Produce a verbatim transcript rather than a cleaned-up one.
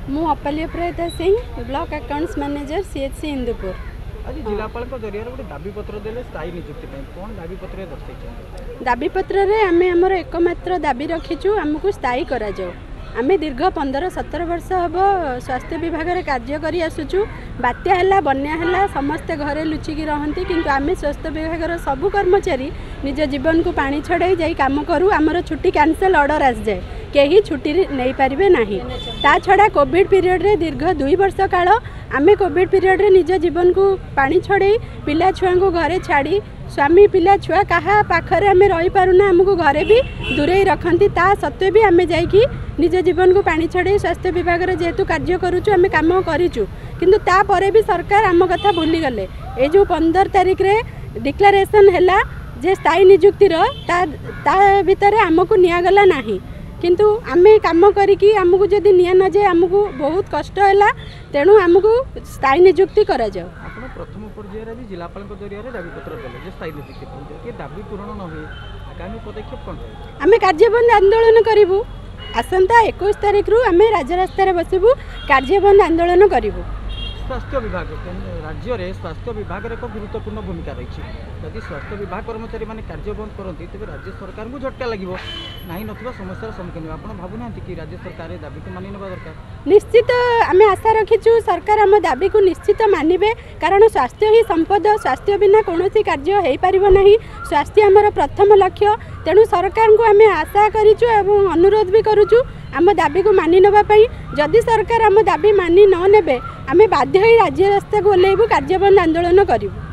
मु अपाली Aparajita Singh block accounts manager CHC Indupur. आज जिलापाल जरिया गोटे दाबी पत्र देले स्थायी नियुक्ति कौन दाबी पत्र दर्शाई? दाबी पत्र रे आमे हमर एकमात्र दाबी रखीचु आमको स्थायी करा जाओ। आमे दीर्घ पंद्रह सतर वर्ष हम स्वास्थ्य विभाग में कार्य करी आसुचु। बात्या है बन्या है समस्ते घरे लुचिकी रहती किंतु आमे स्वास्थ्य विभाग सबु कर्मचारी निज जीवन को पानी छड़ाई जाई काम करू। आमर छुट्टी कैंसल ऑर्डर आस जाए कहीं छुट्टी नहीं पारे ना। ता छड़ा कोविड पीरियड रे दीर्घ दुई वर्ष काल आमे कोविड पीरियड रे निज जीवन को पानी छड़ाई पिला छुआ को घरे छाड़ी स्वामी पिला छुआ कहा पाखरे आमे रही पारुना हमको घरे भी दूरे रखती। ता सत्वे भी आमे जाइकी निज जीवन को पानी छड़ाई स्वास्थ्य विभाग रे जेहेतु कार्य करूचु आमे काम करूचु किंतु ता परे भी सरकार आम कथा भूली गले। ए जो पंद्रह तारीख रे डिक्लेरेशन हैला जे स्थायी नियुक्तिर ता ता भितर आमको नियागला नाही किंतु आमे काम करिकी आमको जदि निया न जाए आमको बहुत कष्ट है तेणु आमको स्थायी नियुक्ति करा जाओ। आपण प्रथम पर्यायर भी जिलापाल जरिया दाबी पत्र देले जे स्थायी नियुक्ति के दाबी पूरण न होई आगामी पदक्षेप कोन रही? आमे कार्यबंद आंदोलन करिवु। आसंता इक्कीस तारीख रु आमे राजरास्ता रे बसिबु कार्यबंद आंदोलन करिवु। स्वास्थ्य विभाग राज्य में स्वास्थ्य विभाग एक गुरुत्वपूर्ण भूमिका रही जदि स्वास्थ्य विभाग कर्मचारी मैंने कार्य बंद करती तेज राज्य सरकार को झटका लगे ना ना समस्या सम्मुखीन आप भावुना कि राज्य सरकार दाबी को मानि ना दरकार? निश्चित आम आशा रखीचु सरकार आम दाबी को निश्चित मानिबे कारण स्वास्थ्य ही संपद। स्वास्थ्य बिना कौन कार्य हो पार ना। स्वास्थ्य आमर प्रथम लक्ष्य तेणु सरकार को आम आशा करूँ और अनुरोध भी करुचु आम दाबी को मानि नापी। जदि सरकार आम दाबी मानि न नेबे आमे बाध्य ही राज्य रास्ता को ओह्लैबू कार्यबंद आंदोलन करूँ।